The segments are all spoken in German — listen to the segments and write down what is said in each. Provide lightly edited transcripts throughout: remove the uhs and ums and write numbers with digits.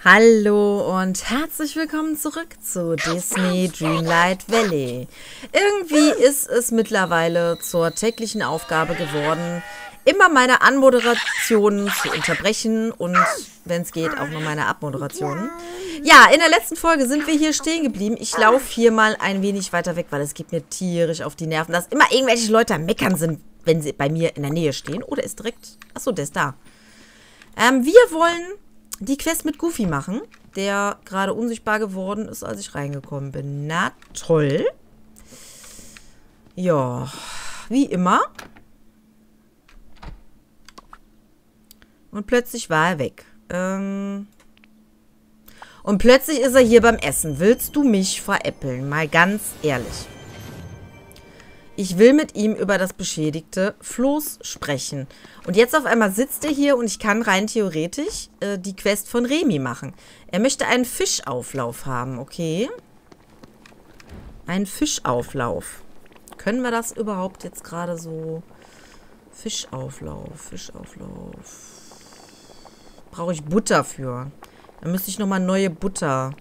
Hallo und herzlich willkommen zurück zu Disney Dreamlight Valley. Irgendwie ist es mittlerweile zur täglichen Aufgabe geworden, immer meine Anmoderationen zu unterbrechen und, wenn es geht, auch noch meine Abmoderationen. Ja, in der letzten Folge sind wir hier stehen geblieben. Ich laufe hier mal ein wenig weiter weg, weil es geht mir tierisch auf die Nerven, dass immer irgendwelche Leute am Meckern sind, wenn sie bei mir in der Nähe stehen. Oh, der ist direkt... Achso, der ist da. Wir wollen die Quest mit Goofy machen, der gerade unsichtbar geworden ist, als ich reingekommen bin. Na toll. Ja, wie immer. Und plötzlich war er weg. Und plötzlich ist er hier beim Essen. Willst du mich veräppeln? Mal ganz ehrlich. Ich will mit ihm über das beschädigte Floß sprechen. Und jetzt auf einmal sitzt er hier und ich kann rein theoretisch die Quest von Remy machen. Er möchte einen Fischauflauf haben, okay? Einen Fischauflauf. Können wir das überhaupt jetzt gerade so... Fischauflauf. Brauche ich Butter für. Dann müsste ich nochmal neue Butter...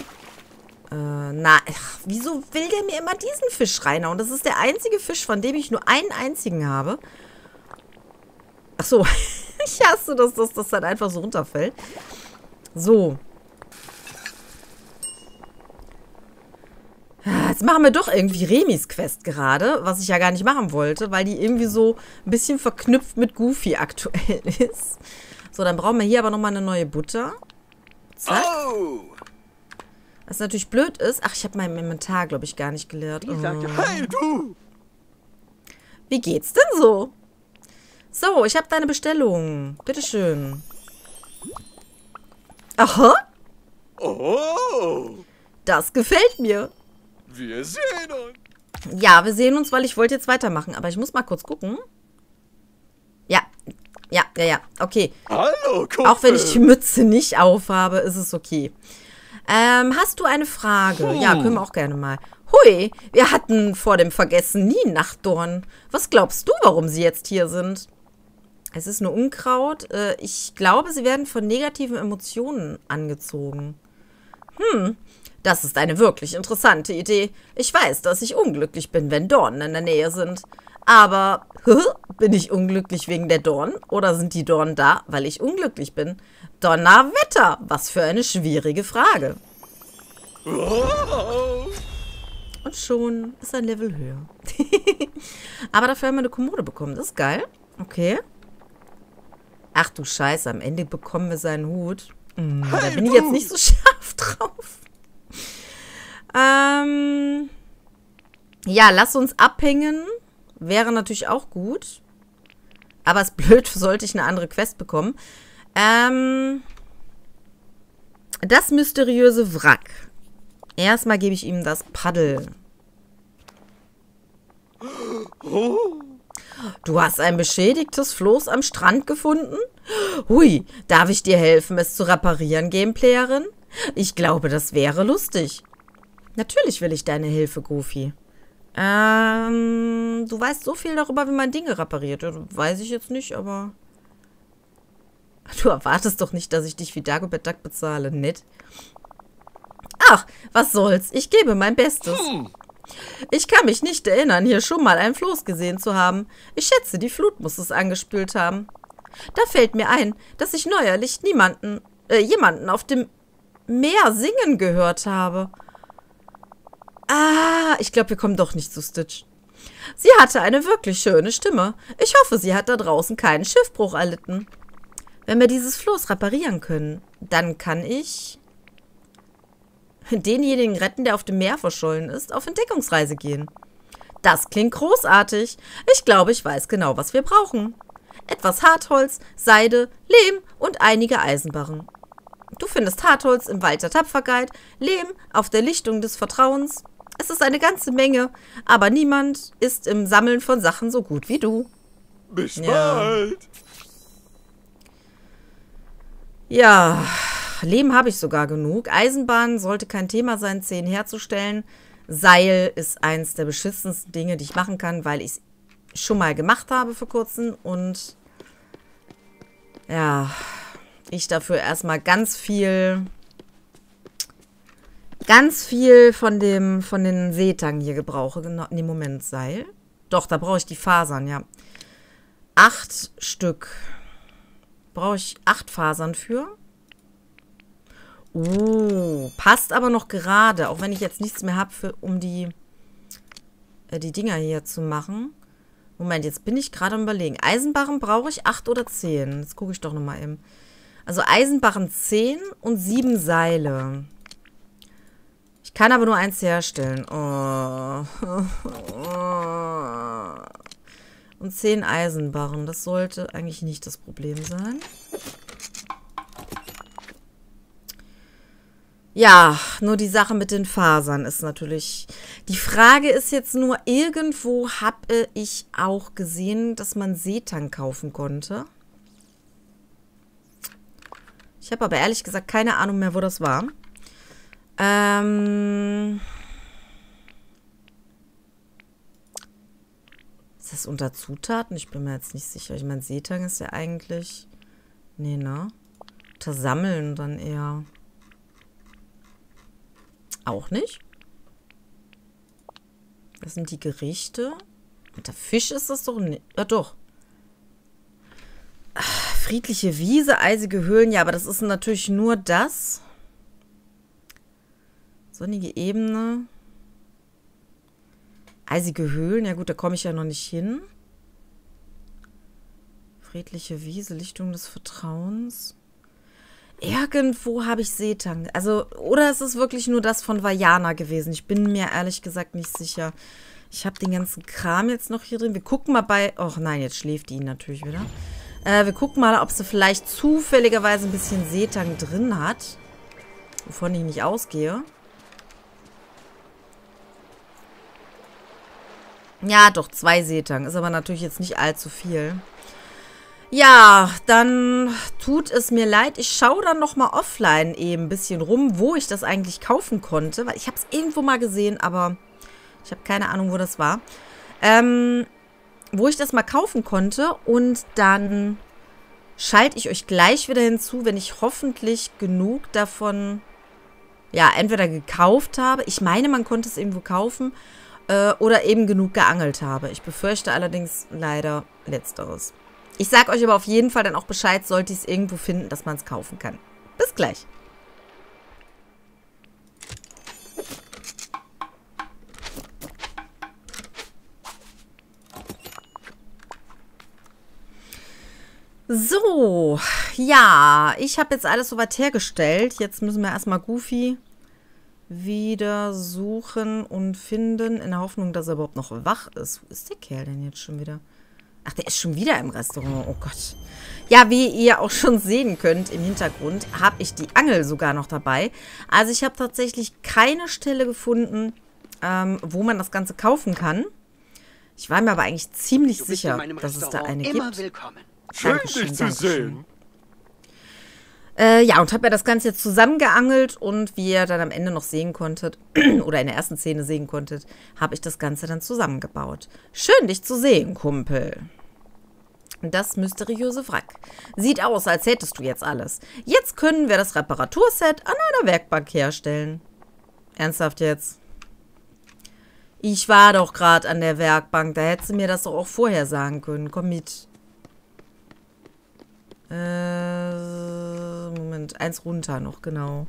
wieso will der mir immer diesen Fisch reinhauen? Das ist der einzige Fisch, von dem ich nur einen einzigen habe. Ach so, ich hasse, dass das dann einfach so runterfällt. So. Jetzt machen wir doch irgendwie Remys Quest gerade, was ich ja gar nicht machen wollte, weil die irgendwie so ein bisschen verknüpft mit Goofy aktuell ist. So, dann brauchen wir hier aber nochmal eine neue Butter. Zack. Oh. Was natürlich blöd ist. Ach, ich habe mein Inventar, glaube ich, gar nicht geleert. Ich sagte, hey, du! Wie geht's denn so? So, ich habe deine Bestellung. Bitteschön. Aha. Oh. Das gefällt mir. Wir sehen uns. Ja, wir sehen uns, weil ich wollte jetzt weitermachen. Aber ich muss mal kurz gucken. Ja. Okay. Hallo, Kumpel. Auch wenn ich die Mütze nicht aufhabe, ist es okay. Hast du eine Frage? Ja, können wir auch gerne mal. Hui, wir hatten vor dem Vergessen nie Nachtdorn. Was glaubst du, warum sie jetzt hier sind? Es ist nur Unkraut. Ich glaube, sie werden von negativen Emotionen angezogen. Das ist eine wirklich interessante Idee. Ich weiß, dass ich unglücklich bin, wenn Dornen in der Nähe sind. Aber, bin ich unglücklich wegen der Dornen? Oder sind die Dornen da, weil ich unglücklich bin? Donnerwetter, was für eine schwierige Frage. Und schon ist ein Level höher. Aber dafür haben wir eine Kommode bekommen. Das ist geil. Okay. Ach du Scheiße, am Ende bekommen wir seinen Hut. Da bin ich jetzt nicht so scharf drauf. Ja, lass uns abhängen. Wäre natürlich auch gut. Aber es ist blöd, sollte ich eine andere Quest bekommen. Das mysteriöse Wrack. Erstmal gebe ich ihm das Paddel. Du hast ein beschädigtes Floß am Strand gefunden? Hui, darf ich dir helfen, es zu reparieren, Gameplayerin? Ich glaube, das wäre lustig. Natürlich will ich deine Hilfe, Goofy. Du weißt so viel darüber, wie man Dinge repariert. Weiß ich jetzt nicht, aber... Du erwartest doch nicht, dass ich dich wie Dagobert Duck bezahle, nett? Ach, was soll's. Ich gebe mein Bestes. Ich kann mich nicht erinnern, hier schon mal ein Floß gesehen zu haben. Ich schätze, die Flut muss es angespült haben. Da fällt mir ein, dass ich neuerlich jemanden auf dem Meer singen gehört habe. Ah, ich glaube, wir kommen doch nicht zu Stitch. Sie hatte eine wirklich schöne Stimme. Ich hoffe, sie hat da draußen keinen Schiffbruch erlitten. Wenn wir dieses Floß reparieren können, dann kann ich denjenigen retten, der auf dem Meer verschollen ist, auf Entdeckungsreise gehen. Das klingt großartig. Ich glaube, ich weiß genau, was wir brauchen. Etwas Hartholz, Seide, Lehm und einige Eisenbarren. Du findest Hartholz im Wald der Tapferkeit, Lehm auf der Lichtung des Vertrauens. Es ist eine ganze Menge, aber niemand ist im Sammeln von Sachen so gut wie du. Bis bald. Ja, Lehm habe ich sogar genug. Eisenbahn sollte kein Thema sein, 10 herzustellen. Seil ist eins der beschissensten Dinge, die ich machen kann, weil ich es schon mal gemacht habe vor kurzem. Und ja, ich dafür erstmal ganz viel ganz viel von den Seetangen hier gebrauche. Genau, nee, Moment, Seil. Doch, da brauche ich die Fasern, ja. 8 Stück. Brauche ich 8 Fasern für. Passt aber noch gerade, auch wenn ich jetzt nichts mehr habe, um die Dinger hier zu machen. Moment, jetzt bin ich gerade am Überlegen. Eisenbarren brauche ich 8 oder 10. Jetzt gucke ich doch nochmal eben. Also Eisenbarren 10 und 7 Seile. Ich kann aber nur eins herstellen. Oh. Und 10 Eisenbarren. Das sollte eigentlich nicht das Problem sein. Ja, nur die Sache mit den Fasern ist natürlich... Die Frage ist jetzt nur, irgendwo habe ich auch gesehen, dass man Seetang kaufen konnte. Ich habe aber ehrlich gesagt keine Ahnung mehr, wo das war. Ist das unter Zutaten? Ich bin mir jetzt nicht sicher. Ich meine, Seetang ist ja eigentlich... Nee, ne? Unter Sammeln dann eher... Auch nicht. Das sind die Gerichte. Mit der Fisch ist das doch nicht. Ja, doch. Ach, friedliche Wiese, eisige Höhlen. Ja, aber das ist natürlich nur das. Sonnige Ebene. Eisige Höhlen. Ja gut, da komme ich ja noch nicht hin. Friedliche Wiese, Lichtung des Vertrauens. Irgendwo habe ich Seetang. Also, oder es ist wirklich nur das von Vajana gewesen. Ich bin mir ehrlich gesagt nicht sicher. Ich habe den ganzen Kram jetzt noch hier drin. Wir gucken mal bei... Och nein, jetzt schläft die natürlich wieder. Wir gucken mal, ob sie vielleicht zufälligerweise ein bisschen Seetang drin hat. Wovon ich nicht ausgehe. Ja, doch, 2 Seetang. Ist aber natürlich jetzt nicht allzu viel. Ja, dann tut es mir leid. Ich schaue dann nochmal offline eben ein bisschen rum, wo ich das eigentlich kaufen konnte. Weil ich habe es irgendwo mal gesehen, aber ich habe keine Ahnung, wo das war. Wo ich das mal kaufen konnte. Und dann schalte ich euch gleich wieder hinzu, wenn ich hoffentlich genug davon, ja, entweder gekauft habe. Ich meine, man konnte es irgendwo kaufen. Oder eben genug geangelt habe. Ich befürchte allerdings leider Letzteres. Ich sage euch aber auf jeden Fall dann auch Bescheid, sollte ich es irgendwo finden, dass man es kaufen kann. Bis gleich. So, ja, ich habe jetzt alles soweit hergestellt. Jetzt müssen wir erstmal Goofy wieder suchen und finden, in der Hoffnung, dass er überhaupt noch wach ist. Wo ist der Kerl denn jetzt schon wieder? Ach, der ist schon wieder im Restaurant. Oh Gott. Ja, wie ihr auch schon sehen könnt im Hintergrund, habe ich die Angel sogar noch dabei. Also ich habe tatsächlich keine Stelle gefunden, wo man das Ganze kaufen kann. Ich war mir aber eigentlich ziemlich sicher, dass es da eine gibt. Schön, dich zu sehen. Ja, und habe ja das Ganze jetzt zusammengeangelt und wie ihr dann am Ende noch sehen konntet, oder in der ersten Szene sehen konntet, habe ich das Ganze dann zusammengebaut. Schön, dich zu sehen, Kumpel. Das mysteriöse Wrack. Sieht aus, als hättest du jetzt alles. Jetzt können wir das Reparaturset an einer Werkbank herstellen. Ernsthaft jetzt? Ich war doch gerade an der Werkbank, da hättest du mir das doch auch vorher sagen können. Komm mit. Moment, 1 runter noch, genau.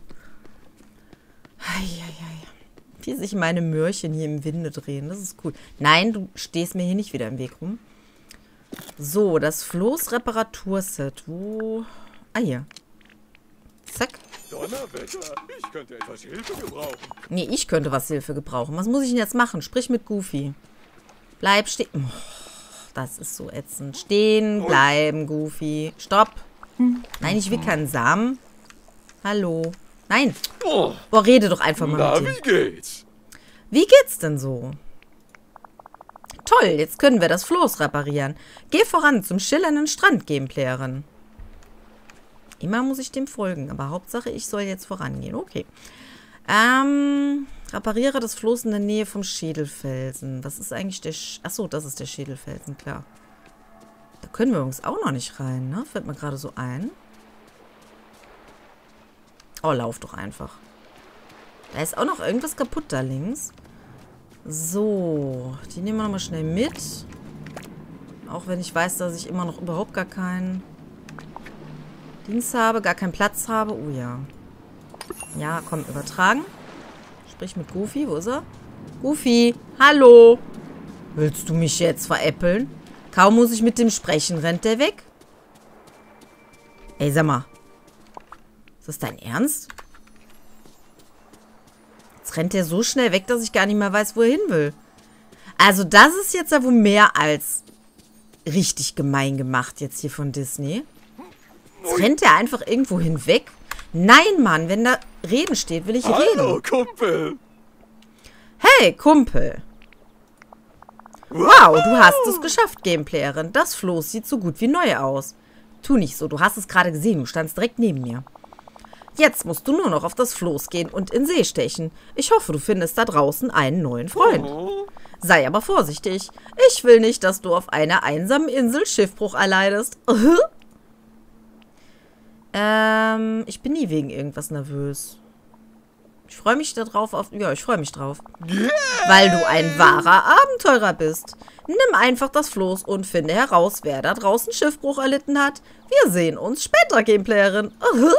Wie sich meine Möhrchen hier im Winde drehen, das ist cool. Nein, du stehst mir hier nicht wieder im Weg rum. So, das Floßreparaturset. Wo? Ah, hier. Zack. Donnerwetter, ich könnte etwas Hilfe gebrauchen. Nee, ich könnte was Hilfe gebrauchen. Was muss ich denn jetzt machen? Sprich mit Goofy. Bleib stehen. Oh, das ist so ätzend. Stehen bleiben, Goofy. Stopp. Nein, ich will keinen Samen. Hallo. Nein. Oh, rede doch einfach mal mit ihm. Wie geht's? Wie geht's denn so? Toll, jetzt können wir das Floß reparieren. Geh voran zum schillernden Strand, Gameplayerin. Immer muss ich dem folgen, aber Hauptsache, ich soll jetzt vorangehen. Okay. Repariere das Floß in der Nähe vom Schädelfelsen. Was ist eigentlich der... Achso, das ist der Schädelfelsen, klar. Da können wir übrigens auch noch nicht rein, ne? Fällt mir gerade so ein. Oh, lauf doch einfach. Da ist auch noch irgendwas kaputt da links. So, die nehmen wir nochmal schnell mit. Auch wenn ich weiß, dass ich immer noch überhaupt gar keinen Dings habe, gar keinen Platz habe. Oh ja. Ja, komm, übertragen. Sprich mit Goofy, wo ist er? Goofy, hallo. Willst du mich jetzt veräppeln? Kaum muss ich mit dem sprechen, rennt der weg? Ey, sag mal. Ist das dein Ernst? Jetzt rennt der so schnell weg, dass ich gar nicht mehr weiß, wo er hin will. Also das ist jetzt ja wohl mehr als richtig gemein gemacht jetzt hier von Disney. Jetzt rennt er einfach irgendwo hinweg. Nein, Mann, wenn da Reden steht, will ich reden. Hallo, Kumpel. Hey, Kumpel. Wow, du hast es geschafft, Gameplayerin. Das Floß sieht so gut wie neu aus. Tu nicht so, du hast es gerade gesehen. Du standst direkt neben mir. Jetzt musst du nur noch auf das Floß gehen und in See stechen. Ich hoffe, du findest da draußen einen neuen Freund. Sei aber vorsichtig. Ich will nicht, dass du auf einer einsamen Insel Schiffbruch erleidest. Ich bin nie wegen irgendwas nervös. Ich freue mich darauf. Ja, ich freue mich drauf. Weil du ein wahrer Abenteurer bist. Nimm einfach das Floß und finde heraus, wer da draußen Schiffbruch erlitten hat. Wir sehen uns später, Gameplayerin.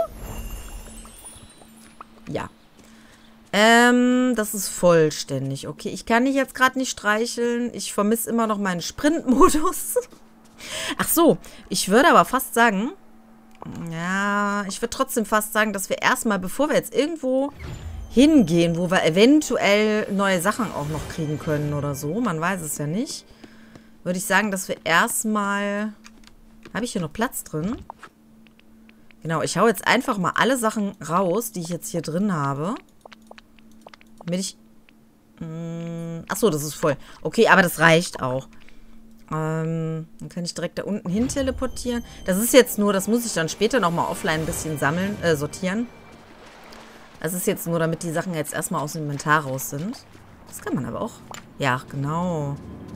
Ja. Das ist vollständig. Okay, ich kann dich jetzt gerade nicht streicheln. Ich vermisse immer noch meinen Sprintmodus. Ach so, ich würde aber fast sagen... Ja, ich würde trotzdem fast sagen, dass wir erstmal, bevor wir jetzt irgendwo hingehen, wo wir eventuell neue Sachen auch noch kriegen können oder so, man weiß es ja nicht, würde ich sagen, dass wir erstmal... Habe ich hier noch Platz drin? Genau, ich hau jetzt einfach mal alle Sachen raus, die ich jetzt hier drin habe. Damit ich... Achso, das ist voll. Okay, aber das reicht auch. Dann kann ich direkt da unten hin teleportieren. Das ist jetzt nur, das muss ich dann später nochmal offline ein bisschen sammeln, sortieren. Das ist jetzt nur, damit die Sachen jetzt erstmal aus dem Inventar raus sind. Das kann man aber auch. Ja, genau.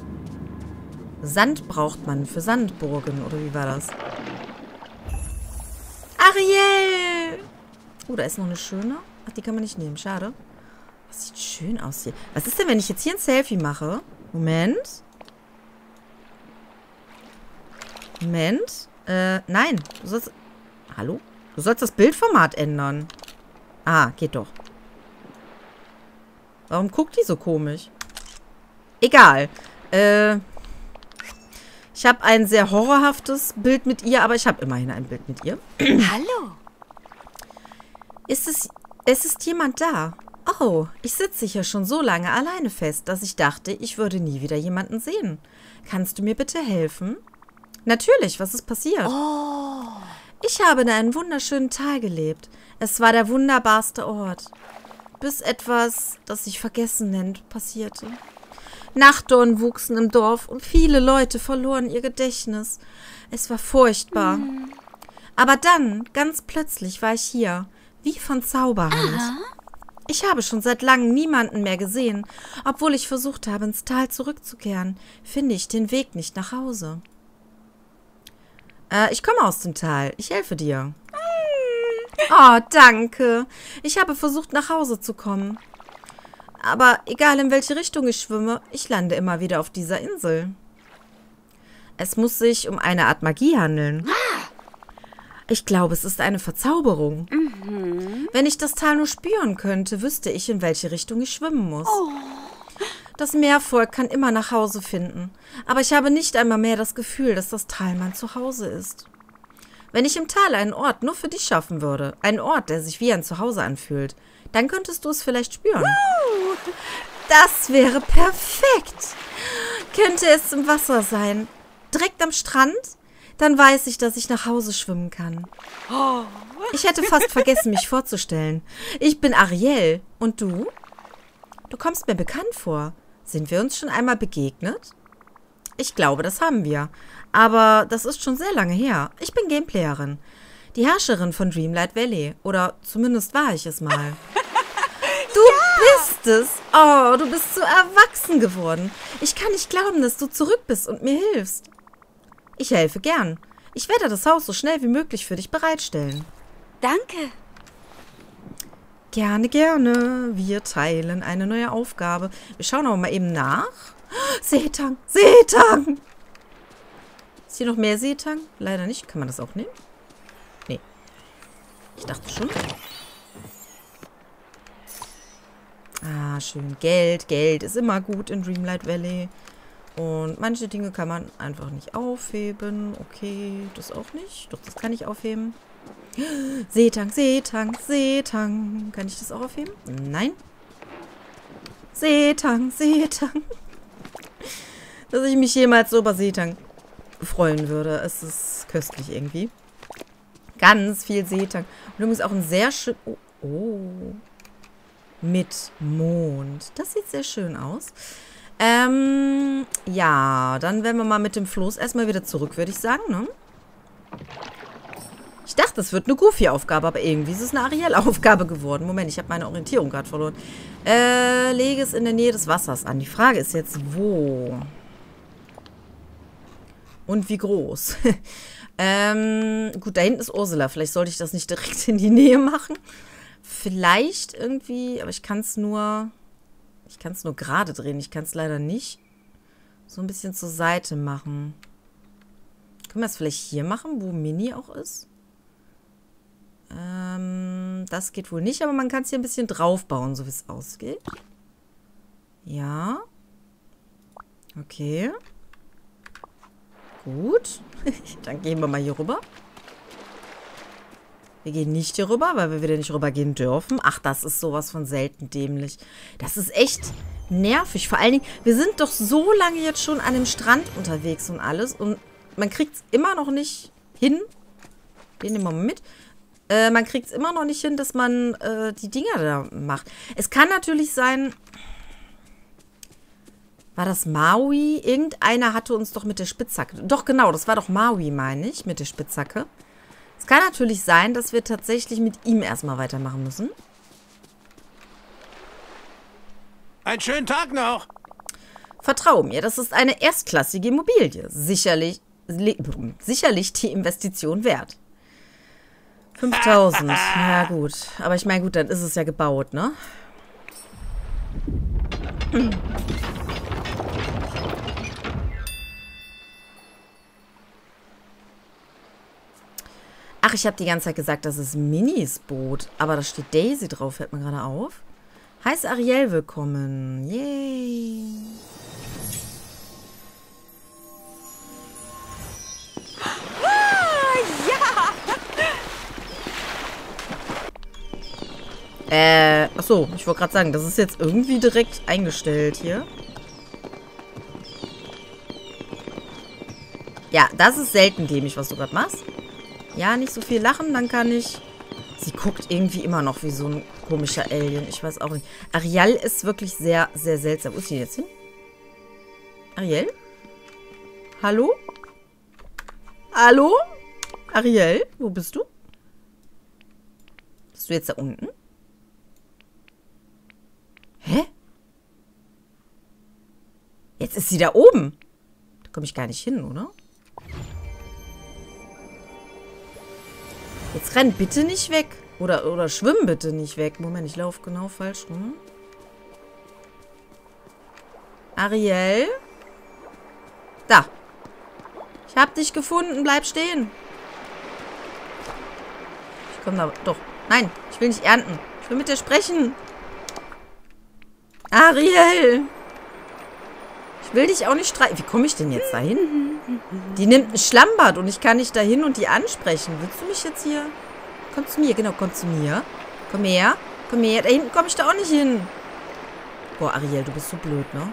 Sand braucht man für Sandburgen, oder wie war das? Ariel! Oh, da ist noch eine schöne. Ach, die kann man nicht nehmen, schade. Das sieht schön aus hier. Was ist denn, wenn ich jetzt hier ein Selfie mache? Moment. Moment. Nein. Du sollst... Hallo? Du sollst das Bildformat ändern. Ah, geht doch. Warum guckt die so komisch? Egal. Ich habe ein sehr horrorhaftes Bild mit ihr, aber ich habe immerhin ein Bild mit ihr. Hallo. Es ist jemand da. Oh, ich sitze hier schon so lange alleine fest, dass ich dachte, ich würde nie wieder jemanden sehen. Kannst du mir bitte helfen? Natürlich, was ist passiert? Oh. Ich habe in einem wunderschönen Tal gelebt. Es war der wunderbarste Ort. Bis etwas, das sich vergessen nennt, passierte. Nachtdorn wuchsen im Dorf und viele Leute verloren ihr Gedächtnis. Es war furchtbar. Aber dann, ganz plötzlich, war ich hier, wie von Zauberhand. Ich habe schon seit langem niemanden mehr gesehen. Obwohl ich versucht habe, ins Tal zurückzukehren, finde ich den Weg nicht nach Hause. Ich komme aus dem Tal. Ich helfe dir. Oh, danke. Ich habe versucht, nach Hause zu kommen. Aber egal, in welche Richtung ich schwimme, ich lande immer wieder auf dieser Insel. Es muss sich um eine Art Magie handeln. Ich glaube, es ist eine Verzauberung. Wenn ich das Tal nur spüren könnte, wüsste ich, in welche Richtung ich schwimmen muss. Das Meervolk kann immer nach Hause finden. Aber ich habe nicht einmal mehr das Gefühl, dass das Tal mein Zuhause ist. Wenn ich im Tal einen Ort nur für dich schaffen würde, einen Ort, der sich wie ein Zuhause anfühlt, dann könntest du es vielleicht spüren. Das wäre perfekt. Könnte es im Wasser sein? Direkt am Strand? Dann weiß ich, dass ich nach Hause schwimmen kann. Ich hätte fast vergessen, mich vorzustellen. Ich bin Ariel. Und du? Du kommst mir bekannt vor. Sind wir uns schon einmal begegnet? Ich glaube, das haben wir. Aber das ist schon sehr lange her. Ich bin Gameplayerin. Die Herrscherin von Dreamlight Valley. Oder zumindest war ich es mal. Du bist es. Oh, du bist so erwachsen geworden. Ich kann nicht glauben, dass du zurück bist und mir hilfst. Ich helfe gern. Ich werde das Haus so schnell wie möglich für dich bereitstellen. Danke. Gerne, gerne. Wir teilen eine neue Aufgabe. Wir schauen aber mal eben nach. Seetang, Seetang. Ist hier noch mehr Seetang? Leider nicht. Kann man das auch nehmen? Nee. Ich dachte schon. Ah, schön. Geld. Geld ist immer gut in Dreamlight Valley. Und manche Dinge kann man einfach nicht aufheben. Okay, das auch nicht. Doch, das kann ich aufheben. Seetang, Seetang, Seetang. Kann ich das auch aufheben? Nein. Seetang, Seetang. Dass ich mich jemals so über Seetang freuen würde. Es ist köstlich irgendwie. Ganz viel Seetang. Und übrigens auch ein sehr schön... Oh, oh. Mit Mond. Das sieht sehr schön aus. Ja, dann werden wir mal mit dem Floß erstmal wieder zurück, würde ich sagen, ne? Ich dachte, es wird eine Goofy-Aufgabe, aber irgendwie ist es eine Ariel-Aufgabe geworden. Moment, ich habe meine Orientierung gerade verloren. Lege es in der Nähe des Wassers an. Die Frage ist jetzt, wo? Und wie groß? Gut, da hinten ist Ursula. Vielleicht sollte ich das nicht direkt in die Nähe machen. Vielleicht irgendwie, aber ich kann es nur gerade drehen. Ich kann es leider nicht so ein bisschen zur Seite machen. Können wir es vielleicht hier machen, wo Mini auch ist? Das geht wohl nicht, aber man kann es hier ein bisschen draufbauen, so wie es ausgeht. Ja. Okay. Gut. Dann gehen wir mal hier rüber. Wir gehen nicht hier rüber, weil wir wieder nicht rübergehen dürfen. Ach, das ist sowas von selten dämlich. Das ist echt nervig. Vor allen Dingen, wir sind doch so lange jetzt schon an dem Strand unterwegs und alles. Und man kriegt es immer noch nicht hin. Den nehmen wir mal mit. Man kriegt es immer noch nicht hin, dass man die Dinger da macht. Es kann natürlich sein... War das Maui? Irgendeiner hatte uns doch mit der Spitzhacke... Doch, genau, das war doch Maui, meine ich, mit der Spitzhacke. Es kann natürlich sein, dass wir tatsächlich mit ihm erstmal weitermachen müssen. Einen schönen Tag noch. Vertrau mir, das ist eine erstklassige Immobilie. Sicherlich die Investition wert. 5.000. Ja gut. Aber ich meine, gut, dann ist es ja gebaut, ne? Ach, ich habe die ganze Zeit gesagt, das ist Minis Boot. Aber da steht Daisy drauf, fällt mir gerade auf. Heißt Ariel willkommen. Yay. Achso, ich wollte gerade sagen, das ist jetzt irgendwie direkt eingestellt hier. Ja, das ist selten dämlich, was du gerade machst. Ja, nicht so viel lachen, dann kann ich... Sie guckt irgendwie immer noch wie so ein komischer Alien. Ich weiß auch nicht. Ariel ist wirklich sehr, sehr seltsam. Wo ist sie jetzt hin? Ariel? Hallo? Hallo? Ariel? Wo bist du? Bist du jetzt da unten? Hä? Jetzt ist sie da oben. Da komme ich gar nicht hin, oder? Jetzt renn bitte nicht weg. Oder schwimm bitte nicht weg. Moment, ich laufe genau falsch rum. Ariel? Da. Ich hab dich gefunden. Bleib stehen. Ich komme da... Doch. Nein, ich will nicht ernten. Ich will mit dir sprechen. Ariel! Ich will dich auch nicht streiten. Wie komme ich denn jetzt dahin? Die nimmt ein Schlammbad und ich kann nicht dahin und die ansprechen. Willst du mich jetzt hier... Komm zu mir, genau, komm zu mir. Komm her, komm her. Da hinten komme ich da auch nicht hin. Boah, Ariel, du bist so blöd, ne?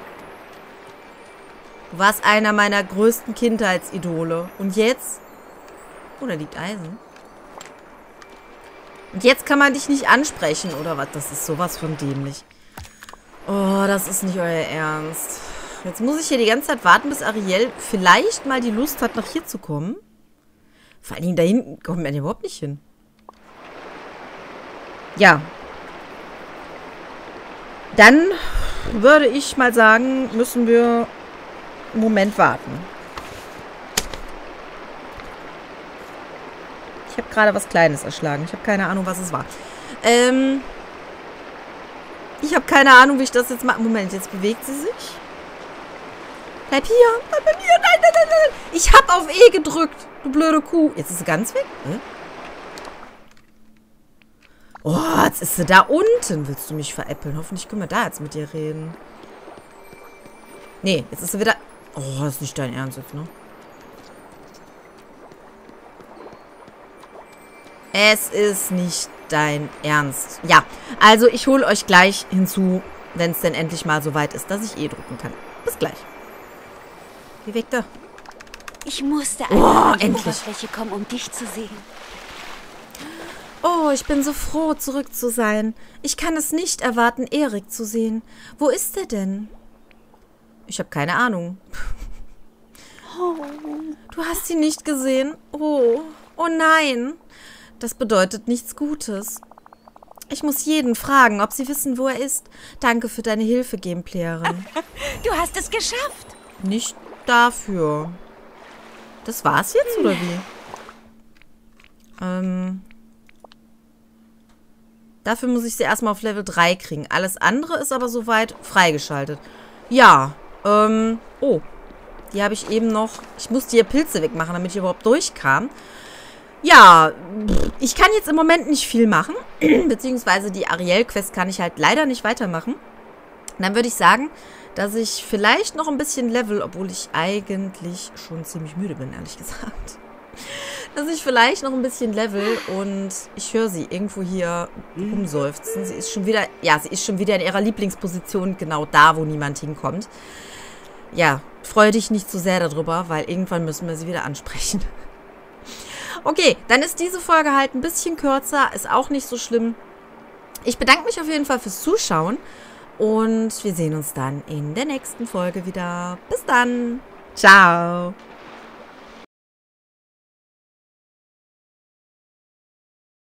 Du warst einer meiner größten Kindheitsidole. Und jetzt? Oh, da liegt Eisen. Und jetzt kann man dich nicht ansprechen, oder was? Das ist sowas von dämlich. Oh, das ist nicht euer Ernst. Jetzt muss ich hier die ganze Zeit warten, bis Ariel vielleicht mal die Lust hat, nach hier zu kommen. Vor allen Dingen da hinten kommt man überhaupt nicht hin. Ja. Dann würde ich mal sagen, müssen wir einen Moment warten. Ich habe gerade was Kleines erschlagen. Ich habe keine Ahnung, was es war. Ich habe keine Ahnung, wie ich das jetzt mache. Moment, jetzt bewegt sie sich. Bleib hier. Bleib bei mir. Nein, nein, nein, nein. Ich habe auf E gedrückt. Du blöde Kuh. Jetzt ist sie ganz weg. Oh, jetzt ist sie da unten. Willst du mich veräppeln? Hoffentlich können wir da jetzt mit dir reden. Nee, jetzt ist sie wieder... Oh, das ist nicht dein Ernst jetzt, ne? Es ist nicht dein Ernst. Ja, also ich hole euch gleich hinzu, wenn es denn endlich mal so weit ist, dass ich E drücken kann. Bis gleich. Geh weg da. Ich musste einfach an die endlich. Oberfläche kommen, um dich zu sehen. Oh, ich bin so froh, zurück zu sein. Ich kann es nicht erwarten, Erik zu sehen. Wo ist er denn? Ich habe keine Ahnung. Du hast ihn nicht gesehen? Oh, oh nein. Das bedeutet nichts Gutes. Ich muss jeden fragen, ob sie wissen, wo er ist. Danke für deine Hilfe, Gameplayerin. Du hast es geschafft. Nicht dafür. Das war's jetzt, oder wie? Dafür muss ich sie erstmal auf Level 3 kriegen. Alles andere ist aber soweit freigeschaltet. Ja, oh. Die habe ich eben noch... Ich musste hier Pilze wegmachen, damit ich überhaupt durchkam. Ja, ich kann jetzt im Moment nicht viel machen. Beziehungsweise die Ariel-Quest kann ich halt leider nicht weitermachen. Und dann würde ich sagen, dass ich vielleicht noch ein bisschen level, obwohl ich eigentlich schon ziemlich müde bin, ehrlich gesagt. Dass ich vielleicht noch ein bisschen level und ich höre sie irgendwo hier rumseufzen. Sie ist schon wieder, ja, sie ist schon wieder in ihrer Lieblingsposition, genau da, wo niemand hinkommt. Ja, freue dich nicht zu sehr darüber, weil irgendwann müssen wir sie wieder ansprechen. Okay, dann ist diese Folge halt ein bisschen kürzer, ist auch nicht so schlimm. Ich bedanke mich auf jeden Fall fürs Zuschauen und wir sehen uns dann in der nächsten Folge wieder. Bis dann. Ciao.